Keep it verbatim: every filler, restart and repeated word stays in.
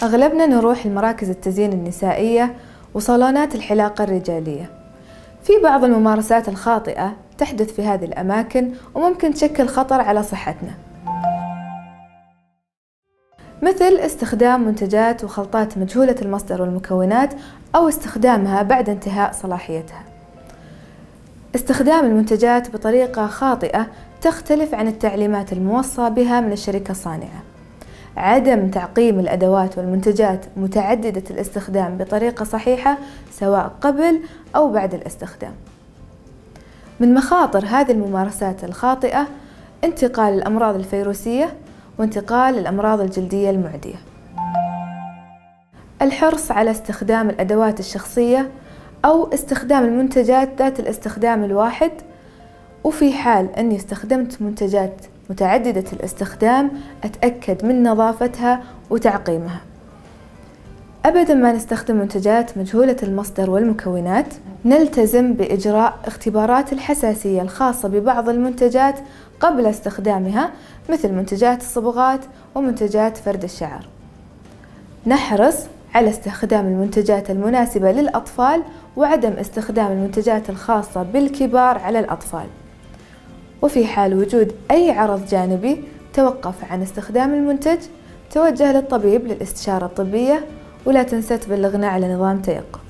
أغلبنا نروح لمراكز التزيين النسائية وصالونات الحلاقة الرجالية. في بعض الممارسات الخاطئة تحدث في هذه الأماكن وممكن تشكل خطر على صحتنا، مثل استخدام منتجات وخلطات مجهولة المصدر والمكونات أو استخدامها بعد انتهاء صلاحيتها. استخدام المنتجات بطريقة خاطئة تختلف عن التعليمات الموصى بها من الشركة الصانعة. عدم تعقيم الأدوات والمنتجات متعددة الاستخدام بطريقة صحيحة سواء قبل أو بعد الاستخدام. من مخاطر هذه الممارسات الخاطئة انتقال الأمراض الفيروسية وانتقال الأمراض الجلدية المعدية. الحرص على استخدام الأدوات الشخصية أو استخدام المنتجات ذات الاستخدام الواحد، وفي حال أني استخدمت منتجات متعددة الاستخدام أتأكد من نظافتها وتعقيمها. أبداً ما نستخدم منتجات مجهولة المصدر والمكونات. نلتزم بإجراء اختبارات الحساسية الخاصة ببعض المنتجات قبل استخدامها، مثل منتجات الصبغات ومنتجات فرد الشعر. نحرص على استخدام المنتجات المناسبة للأطفال وعدم استخدام المنتجات الخاصة بالكبار على الأطفال. وفي حال وجود أي عرض جانبي توقف عن استخدام المنتج، توجه للطبيب للاستشارة الطبية، ولا تنسى تبلغنا على نظام تيقظ.